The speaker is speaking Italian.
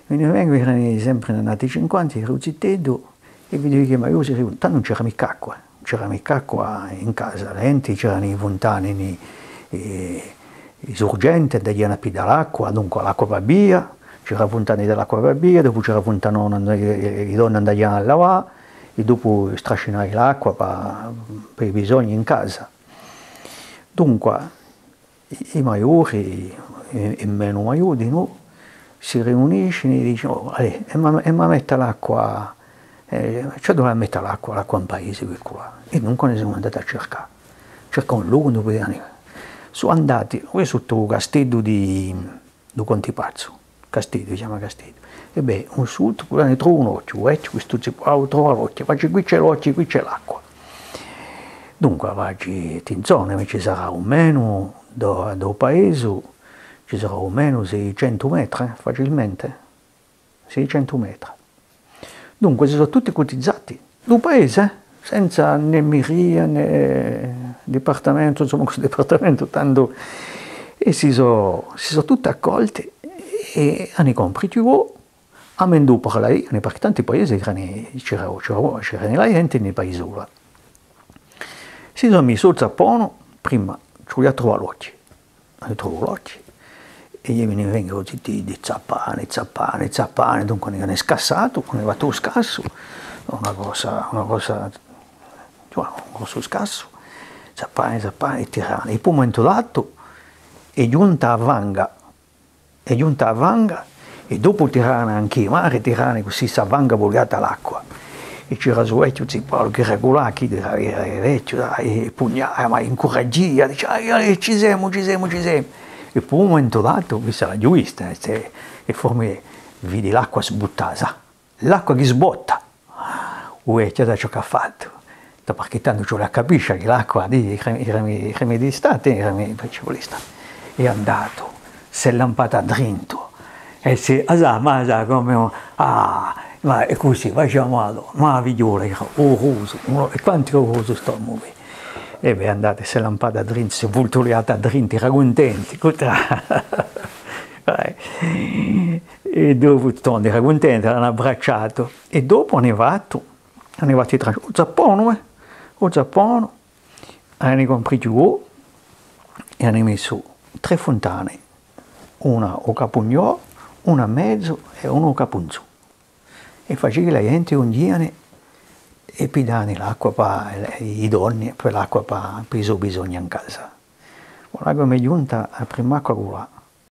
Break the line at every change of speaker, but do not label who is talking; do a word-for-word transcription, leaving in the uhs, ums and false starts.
mi vengo erano sempre nati cinquanta, ero zittedo, e vedevo che ma io tanto non c'era mica acqua, non c'era mica acqua in casa, la gente c'erano i fontane, i sorgenti, andavano a pigliare l'acqua, dunque l'acqua va via, c'era la fontana dell'acqua va via, dopo c'era la fontana dove le donne andavano a lavare, e dopo strascinare l'acqua per, per i bisogni in casa. Dunque, i maggiori e meno maggiori di noi si riuniscono e dicono, oh, allez, e mi mette l'acqua, eh, cioè dove mettere l'acqua, l'acqua in paese, qua. E dunque ne siamo andati a cercare, cercare un luogo dove andare. Sono andati, qui sotto il castello di, di Contipazzo, castello, si chiama castello. E beh, un sud, quello ne trovo un occhio, eh, questo si può trovare l'occhio, faccio qui c'è l'occhio, qui c'è l'acqua. Dunque, faccio in zona, ci sarà un meno da, da paese, ci sarà almeno seicento metri, eh, facilmente, seicento metri. Dunque, si sono tutti cotizzati, dal paese, eh, senza né miria né dipartimento, insomma, questo dipartimento, tanto, e si sono, si sono tutti accolti e hanno comprato, hanno dovuto parlare, perché tanti paesi c'era la gente nei paesi. Si sono messi sul zappone, prima ci voglio trovare l'occhio, hanno trovato l'occhio, e io mi vengo tutti di zappane, zappane, zappane, dunque ne è scassato, ne va tutto scasso, una cosa, una cosa, cioè, un grosso scasso, zappane, zappane, e tirane. E poi un momento dato è giunta a vanga, è giunta a vanga, e dopo tirane anche in mare, tirane così, sa vanga vogliata l'acqua. E c'era il vecchio Zippalo che regolava chi era vecchio, e pugnava, ma incoraggia, diceva, ci siamo, ci siamo, ci siamo. E poi un momento dato, questa è la giusta, e forse vedi l'acqua sbuttata, l'acqua che sbotta. O vecchio da ciò che ha fatto, perché tanto ce la capisce che l'acqua di rimedi d'estate, i rimedi principali d'estate. È andato, si è lampata dentro, e si è ma come, ah, ma è così, facciamo, ma vigliola, oroso, e quanti oroso sto a muovere. E beh, andate, si è lampata dentro, si è voltoleata dentro, era contenti. E dopo torno, era contento, l'hanno abbracciato. E dopo hanno fatto, hanno fatto il Giappone, eh? Il Giappone, hanno comprato e hanno messo tre fontane, una a Capugnò, una a mezzo e una a Capunzo. E faceva la gente un giorno e pigliare l'acqua per i donne, per l'acqua per i suoi bisogni in casa. Ora come è giunta la prima acqua qua,